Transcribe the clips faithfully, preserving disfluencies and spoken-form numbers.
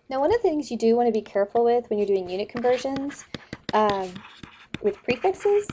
Now, one of the things you do want to be careful with when you're doing unit conversions um, with prefixes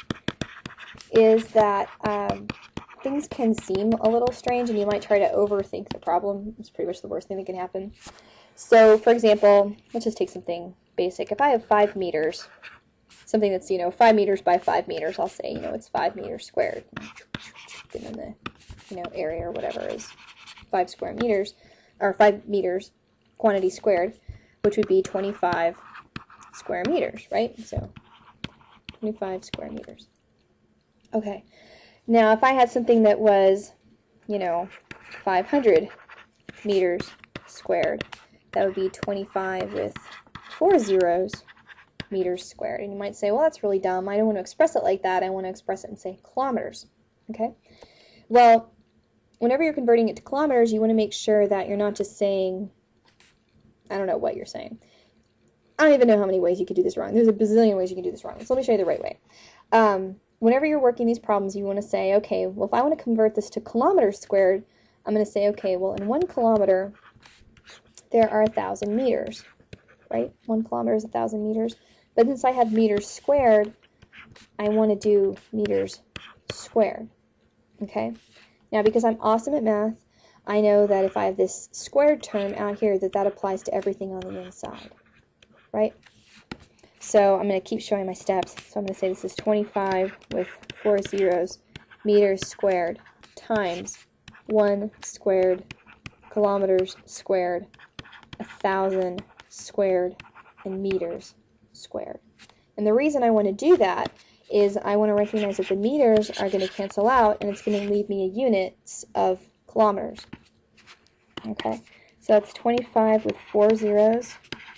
is that um, things can seem a little strange and you might try to overthink the problem. It's pretty much the worst thing that can happen. So, for example, let's just take something basic. If I have five meters, something that's, you know, five meters by five meters, I'll say, you know, it's five meters squared. Get in the, you know, area or whatever is five square meters, or five meters quantity squared, which would be twenty-five square meters, right? So, twenty-five square meters. Okay. Now, if I had something that was, you know, five hundred meters squared, that would be twenty-five with four zeros meters squared. And you might say, well, that's really dumb. I don't want to express it like that. I want to express it in, say, kilometers. Okay? Well, whenever you're converting it to kilometers, you want to make sure that you're not just saying, I don't know what you're saying. I don't even know how many ways you could do this wrong. There's a bazillion ways you can do this wrong. So let me show you the right way. Um, whenever you're working these problems, you want to say, okay, well, if I want to convert this to kilometers squared, I'm going to say, okay, well, in one kilometer, there are a thousand meters, right? One kilometer is a thousand meters. But since I have meters squared, I want to do meters squared, okay? Now, because I'm awesome at math, I know that if I have this squared term out here, that that applies to everything on the inside, right? So I'm going to keep showing my steps. So I'm going to say this is twenty-five with four zeros meters squared times one squared kilometers squared, a thousand squared, and meters squared. And the reason I want to do that is I want to recognize that the meters are going to cancel out and it's going to leave me a units of kilometers. Okay, so that's twenty-five with four zeros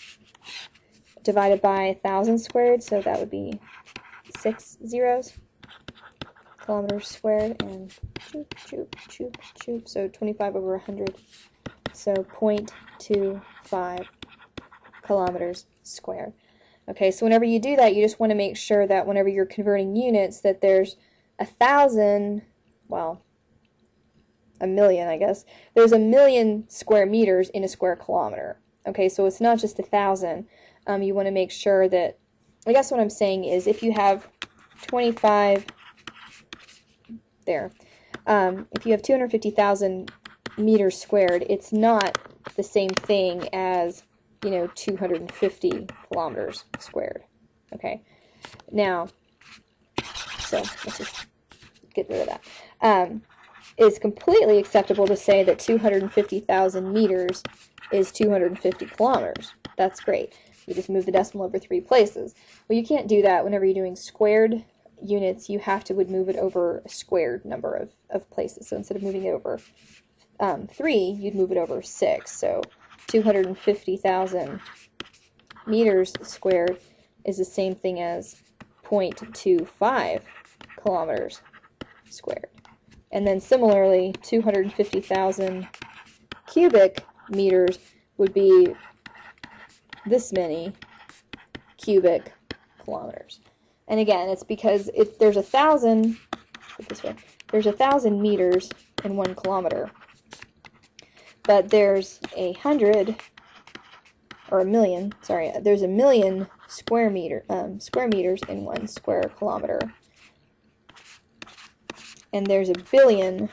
divided by one thousand squared, so that would be six zeros, kilometers squared, and choop, choop, choop, choop, so twenty-five over one hundred, so zero point two five kilometers squared. Okay, so whenever you do that, you just want to make sure that whenever you're converting units that there's a thousand, well, a million, I guess, there's a million square meters in a square kilometer. Okay, so it's not just a thousand. Um, you want to make sure that, I guess what I'm saying is if you have twenty-five, there, um, if you have two hundred fifty thousand meters squared, it's not the same thing as, you know, two hundred fifty kilometers squared. Okay, now, so let's just get rid of that. Um, it's completely acceptable to say that two hundred fifty thousand meters is two hundred fifty kilometers. That's great. You just move the decimal over three places. Well, you can't do that whenever you're doing squared units. You have to would move it over a squared number of, of places. So instead of moving it over um, three, you'd move it over six. So two hundred fifty thousand meters squared is the same thing as zero point two five kilometers squared. And then similarly, two hundred fifty thousand cubic meters would be this many cubic kilometers. And again, it's because if there's a thousand, put it this way, there's a thousand meters in one kilometer, but there's a hundred or a million. Sorry, there's a million square meter um, square meters in one square kilometer, and there's a billion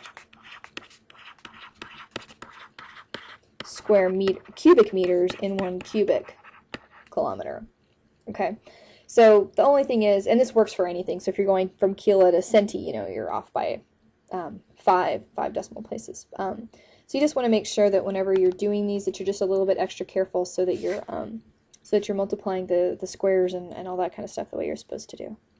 square meter cubic meters in one cubic kilometer. Okay, so the only thing is, and this works for anything, so if you're going from kilo to centi, you know, you're off by um, five five decimal places. Um, so you just want to make sure that whenever you're doing these, that you're just a little bit extra careful, so that you're um, so that you're multiplying the the squares and, and all that kind of stuff the way you're supposed to do.